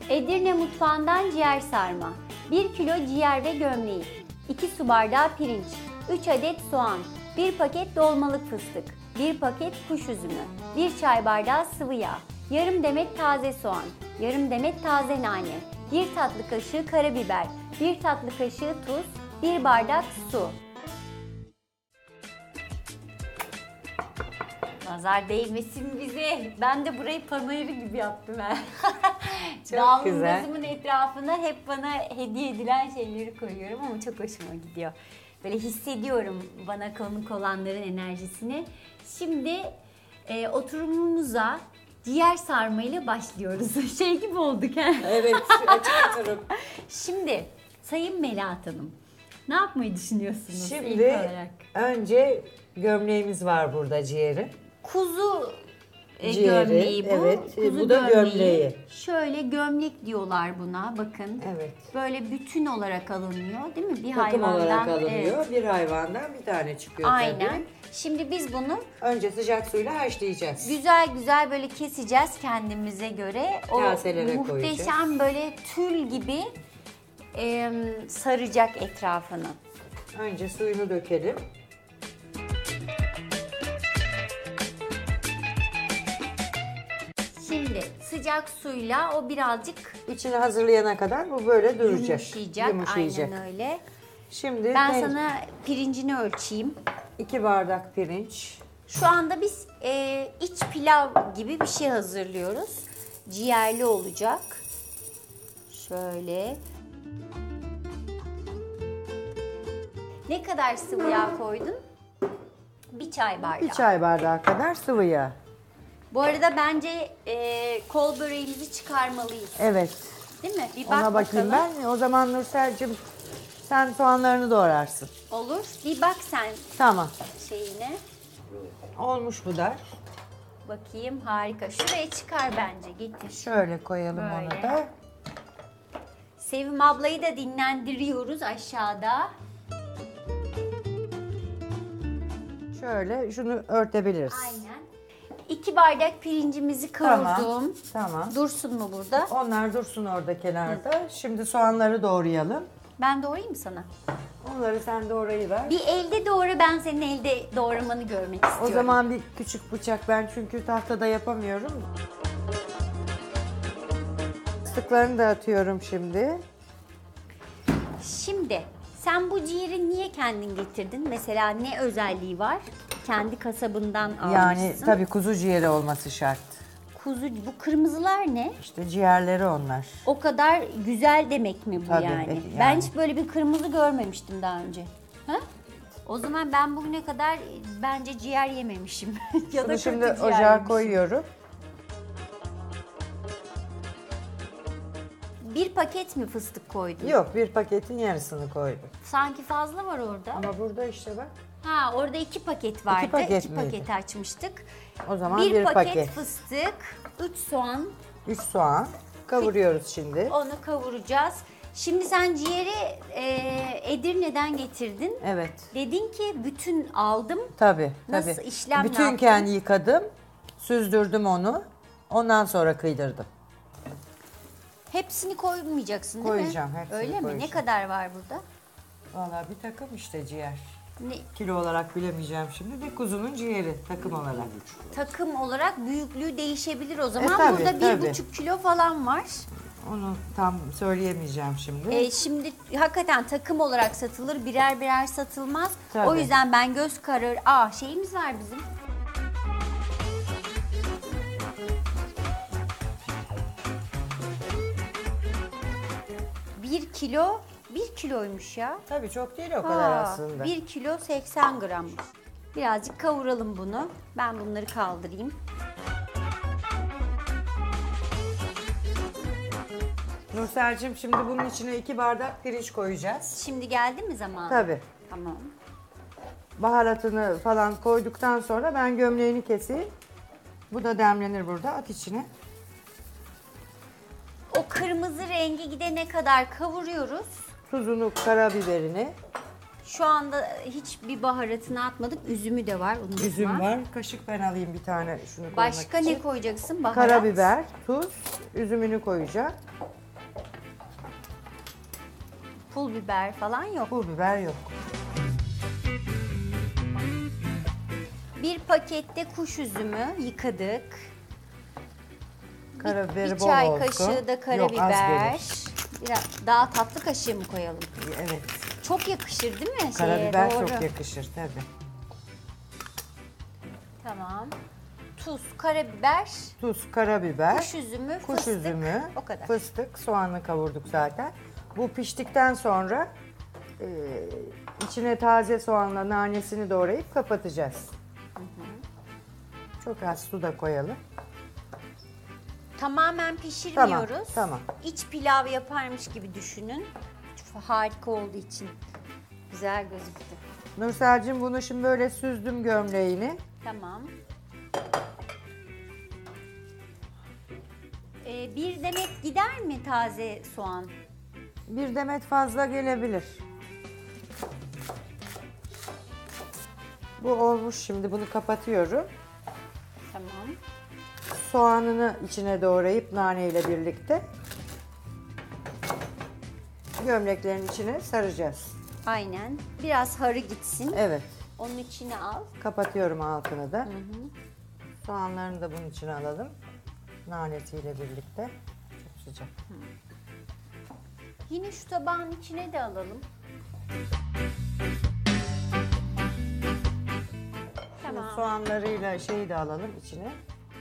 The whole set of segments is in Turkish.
Edirne mutfağından ciğer sarma, 1 kilo ciğer ve gömleği, 2 su bardağı pirinç, 3 adet soğan, 1 paket dolmalık fıstık, 1 paket kuş üzümü, 1 çay bardağı sıvı yağ, yarım demet taze soğan, yarım demet taze nane, 1 tatlı kaşığı karabiber, 1 tatlı kaşığı tuz, 1 bardak su. Nazar değmesin bize. Ben de burayı panayırı gibi yaptım ha. Çok güzel. Davlumbazımın etrafına hep bana hediye edilen şeyleri koyuyorum ama çok hoşuma gidiyor. Böyle hissediyorum bana konuk olanların enerjisini. Şimdi oturumumuza ciğer sarmayla başlıyoruz. Şey gibi olduk ha. Evet, açık oturum. Şimdi Sayın Melahat Hanım, ne yapmayı düşünüyorsunuz ilk Şimdi olarak? önce gömleğimiz var burada, ciğeri. Kuzu Ciğeri, gömleği bu. evet. Kuzu Bu da gömleği. Şöyle gömlek diyorlar buna, bakın. Evet. Böyle bütün olarak alınıyor değil mi? Bir Takım hayvandan. olarak alınıyor. Evet. Bir hayvandan bir tane çıkıyor Aynen. tabii. Şimdi biz bunu Önce sıcak suyla haşlayacağız. güzel güzel böyle keseceğiz kendimize göre. O Kaselere muhteşem koyacağız. böyle tül gibi saracak etrafını. Önce suyunu dökelim. Şimdi sıcak suyla o birazcık İçini hazırlayana kadar bu böyle duracak. Yumuşayacak. Aynen öyle. Şimdi Ben sana pirincini ölçeyim. 2 bardak pirinç. Şu anda biz iç pilav gibi bir şey hazırlıyoruz. Ciğerli olacak. Şöyle. Ne kadar sıvı yağ koydun? Bir çay bardağı. 1 çay bardağı kadar sıvı yağ. Bu arada bence kol böreğimizi çıkarmalıyız. Evet. Değil mi? Bir bak Ona bakayım bakalım. ben. O zaman Nursel'cim sen soğanlarını doğrarsın. Olur. Bir bak sen Tamam. şeyine. Olmuş bu da. Bakayım, harika. Şuraya çıkar bence. Getir. Şöyle koyalım Böyle. onu da. Sevim ablayı da dinlendiriyoruz aşağıda. Şöyle şunu örtebiliriz. Aynen. 2 bardak pirincimizi kavurdum. Tamam. Dursun mu burada? Onlar dursun orada kenarda. Şimdi soğanları doğrayalım. Ben doğrayayım mı sana? Onları sen doğrayıver. Bir elde doğra, ben senin elde doğramanı görmek O istiyorum. zaman bir küçük bıçak, ben çünkü tahtada yapamıyorum. Fıstıklarını da atıyorum şimdi. Şimdi sen bu ciğeri niye kendin getirdin? Mesela ne özelliği var? Kendi kasabından almışsın. Yani tabii kuzu ciğeri olması şart. Kuzu, bu kırmızılar ne? İşte ciğerleri onlar. O kadar güzel demek mi bu Tabii, yani? Ben yani. hiç böyle bir kırmızı görmemiştim daha önce. Ha? O zaman ben bugüne kadar bence ciğer yememişim. Ya da Bunu kötü şimdi ciğer ocağa yemişim. koyuyorum. Bir paket mi fıstık koydun? Yok, bir paketin yarısını koydum. Sanki fazla var orada. Ama burada işte bak. Ha, orada 2 paket vardı. 2 paket miydi? paketi açmıştık. O zaman Bir bir paket paket. fıstık, 3 soğan. 3 soğan kavuruyoruz şimdi. Onu kavuracağız. Şimdi sen ciğeri Edirne'den getirdin. Evet. Dedin ki bütün aldım. Tabii. Nasıl tabii. işlem, ne Bütünken yaptın? yıkadım. Süzdürdüm onu. Ondan sonra kıydırdım. Hepsini koymayacaksın değil Koyacağım, mi? hepsini Öyle mi? Ne koyacağım. kadar var burada? Vallahi bir takım işte ciğer. Ne, Kilo olarak bilemeyeceğim şimdi de kuzunun ciğeri takım olarak. takım olarak büyüklüğü değişebilir o zaman. tabii, Burada tabii. 1,5 kilo falan var. Onu tam söyleyemeyeceğim şimdi. Şimdi hakikaten takım olarak satılır, birer birer satılmaz. Tabii. O yüzden ben göz kararı... Şeyimiz var bizim. Bir kilo, 1 kiloymuş ya. Tabii çok değil o kadar Ha, aslında. 1 kilo 80 gram. Birazcık kavuralım bunu. Ben bunları kaldırayım. Nursel'cim şimdi bunun içine 2 bardak pirinç koyacağız. Şimdi geldi mi zaman? Tabii. Tamam. Baharatını falan koyduktan sonra ben gömleğini keseyim. Bu da demlenir burada. At içine. O kırmızı rengi gidene kadar kavuruyoruz. Tuzunu, karabiberini. Şu anda hiçbir baharatını atmadık. Üzümü de var. Unutma. Üzüm var. Kaşık ben alayım bir tane şunu koymak Başka için. ne koyacaksın? Baharat. Karabiber, tuz, üzümünü koyacağım. Pul biber falan yok. Pul biber yok. Bir pakette kuş üzümü yıkadık. Karabiberi Bir bol çay olsun. kaşığı da Yok, az karabiber. gelir. Biraz daha tatlı kaşığı mı koyalım? Evet. Çok yakışır değil mi? Karabiber Doğru. çok yakışır tabii. Tamam. Tuz, karabiber, Tuz, karabiber, kuş üzümü, kuş fıstık. üzümü, O kadar. fıstık, soğanı kavurduk zaten. Bu piştikten sonra içine taze soğanla nanesini doğrayıp kapatacağız. Çok az su da koyalım. Tamamen pişirmiyoruz. Tamam. İç pilav yaparmış gibi düşünün. Harika olduğu için. Güzel gözüktü. Nursel'cim bunu şimdi böyle süzdüm gömleğini. Tamam. Bir demet gider mi taze soğan? Bir demet fazla gelebilir. Bu olmuş, şimdi bunu kapatıyorum. Tamam. Soğanını içine doğrayıp nane ile birlikte gömleklerin içine saracağız. Aynen. Biraz harı gitsin. Evet. Onun içine al. Kapatıyorum altını da. Soğanlarını da bunun içine alalım. Nanesiyle birlikte. Çok sıcak. Yine şu tabağın içine de alalım. Tamam. Soğanlarıyla şeyi de alalım içine.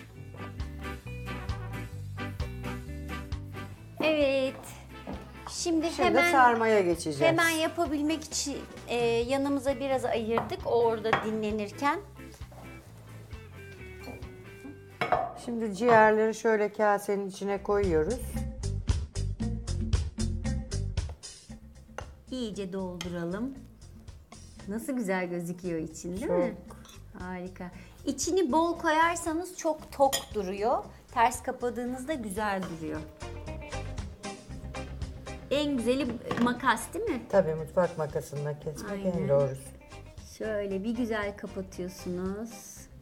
Evet. Şimdi Şimdi hemen sarmaya geçeceğiz. hemen yapabilmek için yanımıza biraz ayırdık. O orada dinlenirken. Şimdi ciğerleri şöyle kasenin içine koyuyoruz. İyice dolduralım. Nasıl güzel gözüküyor için, değil mi? Harika. İçini bol koyarsanız çok tok duruyor. Ters kapadığınızda güzel duruyor. En güzeli makas değil mi? Tabii mutfak makasında kesmek Aynen. en doğrusu. Şöyle bir güzel kapatıyorsunuz.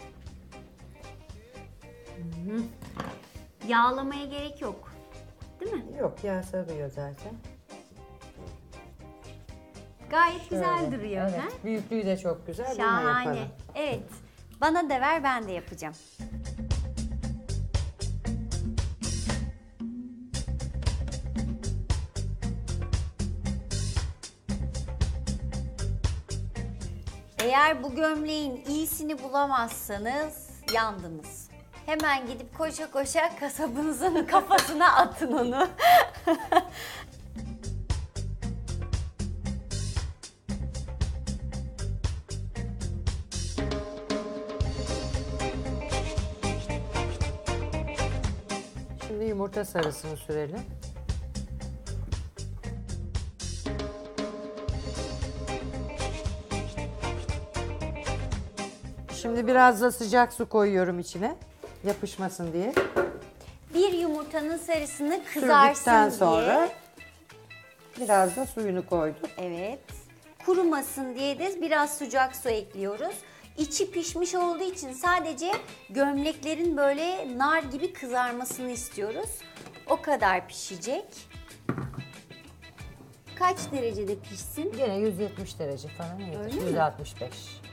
Hı. Yağlamaya gerek yok. Değil mi? Yok, yağ sarıyor zaten. Gayet güzel Şöyle. duruyor. Evet, Ha? büyüklüğü de çok güzel. Buna Şahane. yapalım. Evet. Bana da ver, ben de yapacağım. Eğer bu gömleğin iyisini bulamazsanız yandınız. Hemen gidip koşa koşa kasabınızın kafasına atın onu. Şimdi yumurta sarısını sürelim. Şimdi biraz da sıcak su koyuyorum içine. Yapışmasın diye. Bir yumurtanın sarısını Sürdükten kızarsın sonra diye. biraz da suyunu koydum. Evet. Kurumasın diye de biraz sıcak su ekliyoruz. İçi pişmiş olduğu için sadece gömleklerin böyle nar gibi kızarmasını istiyoruz. O kadar pişecek. Kaç derecede pişsin? Gene 170 derece falan Öyle yeter. mi? 165.